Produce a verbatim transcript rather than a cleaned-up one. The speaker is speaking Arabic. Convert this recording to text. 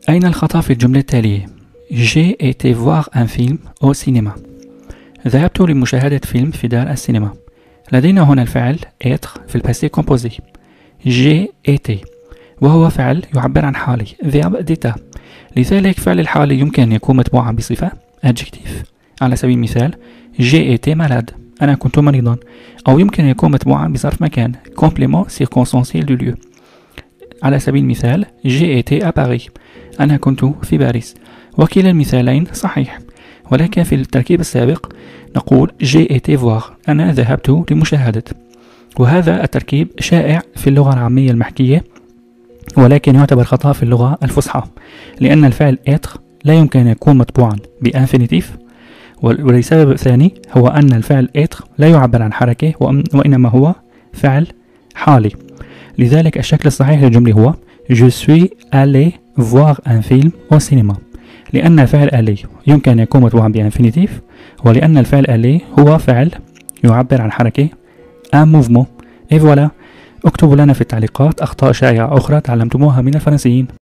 أين الخطأ في الجملة التالية؟ J'ai été voir un film au cinéma. ذهبت لمشاهدة فيلم في دار السينما. لدينا هنا الفعل être في الباسي كومبوزي. J'ai été وهو فعل يعبر عن حالي verbe d'état. لذلك فعل الحالي يمكن أن يكون متبوعا بصفة adjectif. على سبيل المثال J'ai été malade أنا كنت مريضا، أو يمكن أن يكون متبوعا بظرف مكان complément circonstanciel du lieu. على سبيل المثال J'ai été à Paris أنا كنت في باريس. وكلا المثالين صحيح، ولكن في التركيب السابق نقول J'ai été voir أنا ذهبت لمشاهدة، وهذا التركيب شائع في اللغة العامية المحكية، ولكن يعتبر خطأ في اللغة الفصحى، لأن الفعل être لا يمكن أن يكون مطبوعا بانفينيتيف، ولسبب ثاني هو أن الفعل être لا يعبر عن حركة وإنما هو فعل حالي. لذلك الشكل الصحيح للجملة هو Je suis allé voir un film au cinéma، لأن الفعل aller يمكن أن يكون مطبوعا بانفينيتيف، ولأن الفعل aller هو فعل يعبر عن حركة un mouvement. et voilà. اكتبوا لنا في التعليقات أخطاء شائعة أخرى تعلمتموها من الفرنسيين.